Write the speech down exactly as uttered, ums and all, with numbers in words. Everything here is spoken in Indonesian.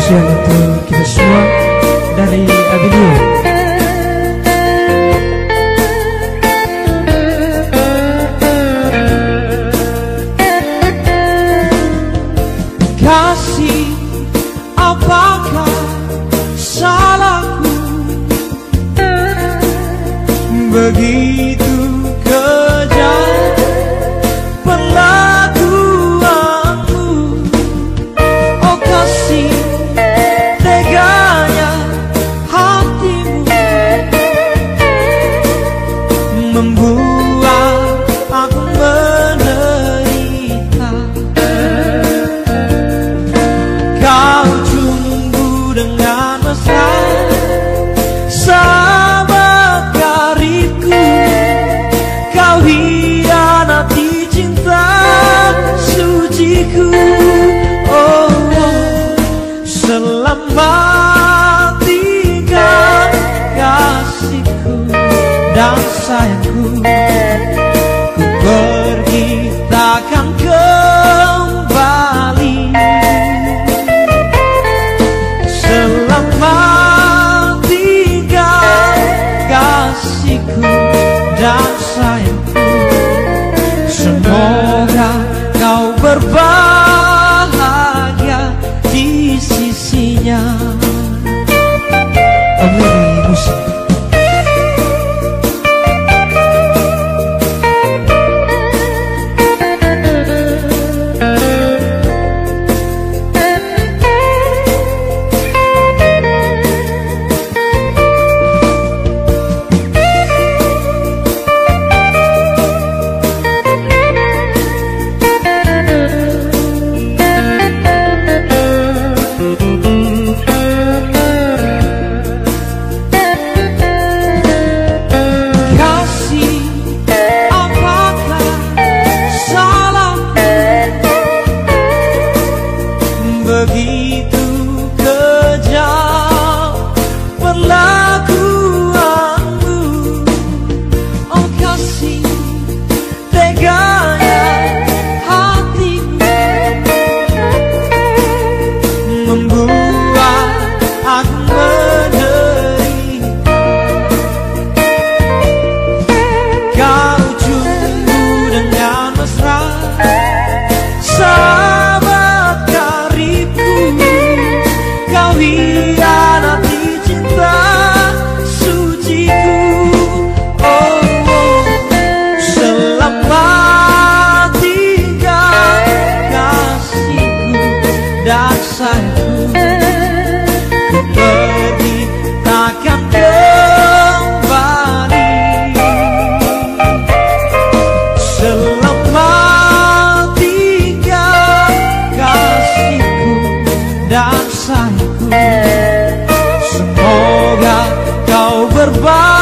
spesial untuk kita semua dari Abilio. Kasih, apakah salahku begitu kejam perlakuanmu? Oh kasih, teganya hatimu membuat aku menderita. Kau cumbu dengan mesra, sahabat karibku. Kau hianati cinta suciku. Oh, oh. Selamat tinggal kasihku dan sayangku. Ku pergi takkan kembali. Selamat tinggal kasihku dan sayangku. Semoga kau berbahagia di sisinya. Omni musik. Begitu kejam perlakuanmu. Oh kasih, teganya hatimu membuat aku menderita. Kau cumbu dengan mesra, kau hianati cinta suciku. Oh, oh. Selamat tinggal kasihku dan sayangku. Ku pergi takkan kembali. Selamat tinggal kasihku dan sayangku. Semoga kau berbalik.